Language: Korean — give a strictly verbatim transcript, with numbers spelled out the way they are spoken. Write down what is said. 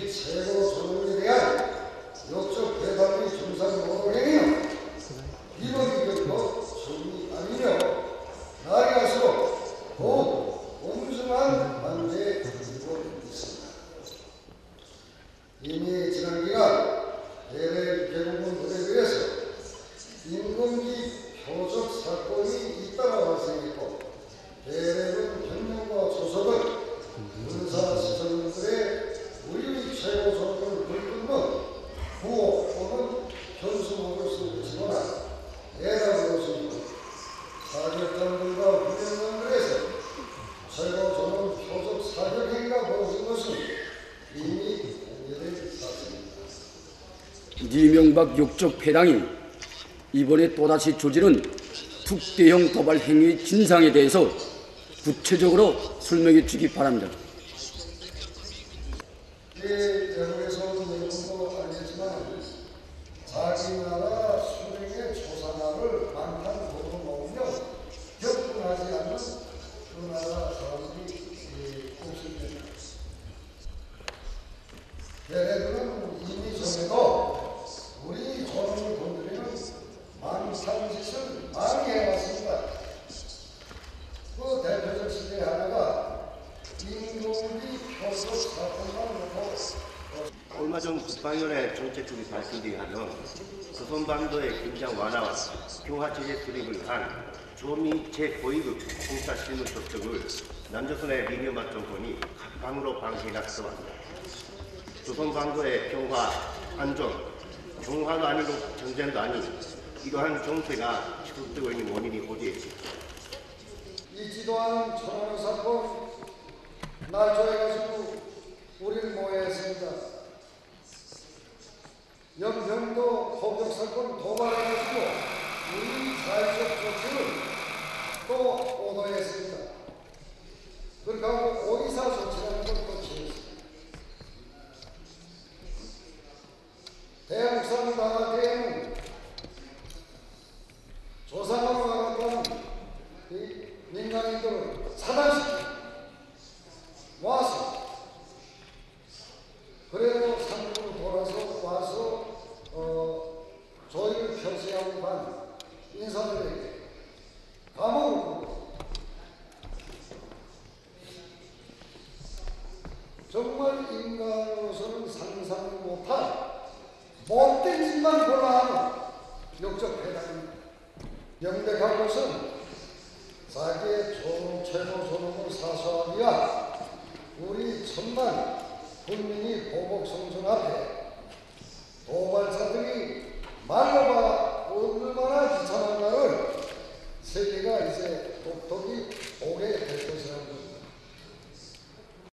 우리 최고 존엄에 대한 역적 배반의 정상 노동행위는 비범위적으로 처음이 아니며 나아갈수록 더욱 엄중한 관계에 이루고 있습니다. 이미 지난 기간 대외 개국문 노래교에서 임금기 표적 사건이 잇따라 발생했고 대외군 경영과 조석은 군사시설들의 우리 최고 존엄을 불끈는 구호 또는 현수목을 쓰거나 예단으로서 사격장들과 훈련장들에서 최고 존엄 표적 사격행위가 벌어진 것은 이미 공개된 사실입니다. 이명박 역적 패당이 이번에 또다시 저지른 특대형 도발 행위 진상에 대해서 구체적으로 설명해 주기 바랍니다. 대구에서 여러분도 알겠지만 자기 나라 수령의 초상화를 방탄 도로 놓으면 격분하지 않는 그 나라 사람들이 없습니다. 얘네들은 이미 전에도 우리 존엄을 건드리는 망상 짓을 많이 해왔습니다. 그 대표적 시대 하나가 임금기 표적 사건만 놓고 얼마 전 국방위원회 정책국이 발표되기 하면 조선반도의 긴장 완화와 평화 체제 수립을 한 조미 제고위급 공사 실무 적적을 남조선의 민요만 정권이 각방으로 방해했습니다. 조선반도의 평화, 안정, 평화도 아니고 전쟁도 아닌 이러한 정세가 지속되고 있는 원인이 어디에 있습니까? 이 지도한 천안호 사건 날조해가지고 우리를 모여했습니다. 연평도 포격 사건 도발해가지고 우리 사회적 조치를 또 오도했습니다. 그러니까 오이사 조치라는 걸 또 지었습니다. 대북상 나갈 때에는 조상으로 나갔다는 이 민간인들을 차단시키고 와서 그래도 상국으로 돌아서 와서 어, 조의를 표시하고 간 인사들에게 감옥을 보고 정말 인간으로서는 상상 못할 못된 짓만 골라하는 역적 패당입니다. 명백한 것은 자기의 존엄, 최고 존엄을 사수하기 위한 우리 천만 국민이 보복 성전 앞에